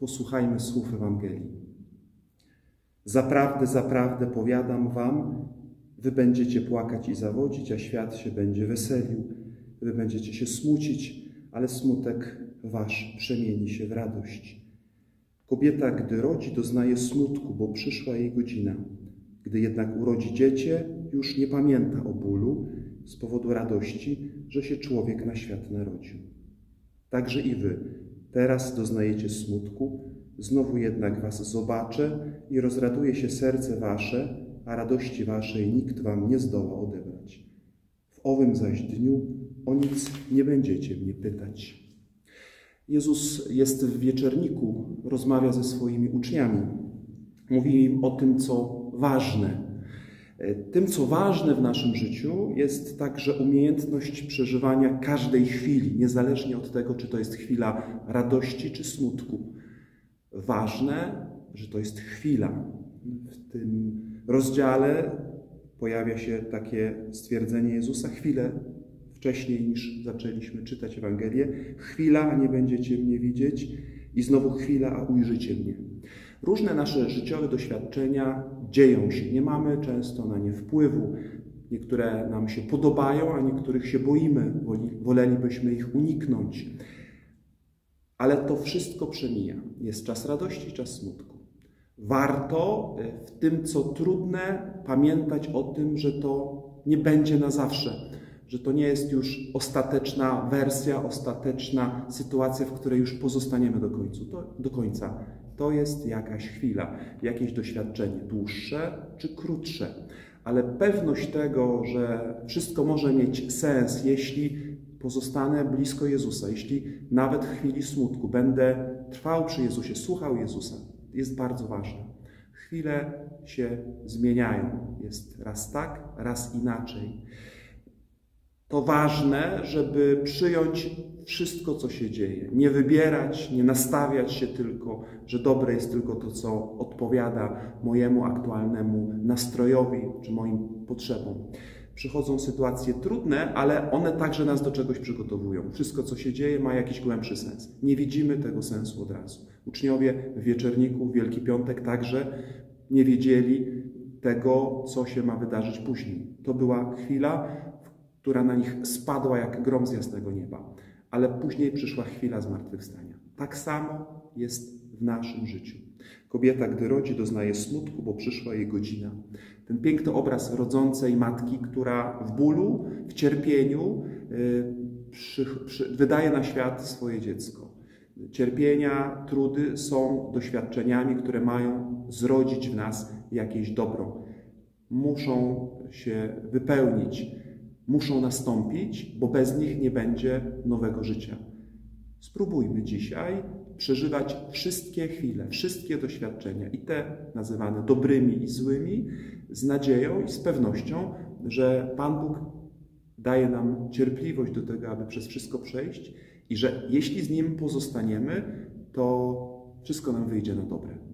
Posłuchajmy słów Ewangelii. Zaprawdę, zaprawdę powiadam wam, wy będziecie płakać i zawodzić, a świat się będzie weselił. Wy będziecie się smucić, ale smutek wasz przemieni się w radość. Kobieta, gdy rodzi, doznaje smutku, bo przyszła jej godzina. Gdy jednak urodzi dziecię, już nie pamięta o bólu z powodu radości, że się człowiek na świat narodził. Także i wy teraz doznajecie smutku, znowu jednak was zobaczę i rozraduje się serce wasze, a radości waszej nikt wam nie zdoła odebrać. W owym zaś dniu o nic nie będziecie mnie pytać. Jezus jest w wieczerniku, rozmawia ze swoimi uczniami. Mówi im o tym, co ważne. Tym, co ważne w naszym życiu, jest także umiejętność przeżywania każdej chwili, niezależnie od tego, czy to jest chwila radości, czy smutku. Ważne, że to jest chwila. W tym rozdziale pojawia się takie stwierdzenie Jezusa: chwilę wcześniej niż zaczęliśmy czytać Ewangelię. Chwila, a nie będziecie mnie widzieć, i znowu chwila, a ujrzycie mnie. Różne nasze życiowe doświadczenia dzieją się. Nie mamy często na nie wpływu. Niektóre nam się podobają, a niektórych się boimy. Wolelibyśmy ich uniknąć. Ale to wszystko przemija. Jest czas radości, czas smutku. Warto w tym, co trudne, pamiętać o tym, że to nie będzie na zawsze. Że to nie jest już ostateczna wersja, ostateczna sytuacja, w której już pozostaniemy do końca. To jest jakaś chwila, jakieś doświadczenie, dłuższe czy krótsze. Ale pewność tego, że wszystko może mieć sens, jeśli pozostanę blisko Jezusa, jeśli nawet w chwili smutku będę trwał przy Jezusie, słuchał Jezusa, jest bardzo ważna. Chwile się zmieniają. Jest raz tak, raz inaczej. To ważne, żeby przyjąć wszystko, co się dzieje. Nie wybierać, nie nastawiać się tylko, że dobre jest tylko to, co odpowiada mojemu aktualnemu nastrojowi czy moim potrzebom. Przychodzą sytuacje trudne, ale one także nas do czegoś przygotowują. Wszystko, co się dzieje, ma jakiś głębszy sens. Nie widzimy tego sensu od razu. Uczniowie w Wieczerniku, w Wielki Piątek także nie wiedzieli tego, co się ma wydarzyć później. To była chwila, która na nich spadła jak grom z jasnego nieba. Ale później przyszła chwila zmartwychwstania. Tak samo jest w naszym życiu. Kobieta, gdy rodzi, doznaje smutku, bo przyszła jej godzina. Ten piękny obraz rodzącej matki, która w bólu, w cierpieniu wydaje na świat swoje dziecko. Cierpienia, trudy są doświadczeniami, które mają zrodzić w nas jakieś dobro. Muszą się wypełnić. Muszą nastąpić, bo bez nich nie będzie nowego życia. Spróbujmy dzisiaj przeżywać wszystkie chwile, wszystkie doświadczenia, i te nazywane dobrymi i złymi, z nadzieją i z pewnością, że Pan Bóg daje nam cierpliwość do tego, aby przez wszystko przejść, i że jeśli z Nim pozostaniemy, to wszystko nam wyjdzie na dobre.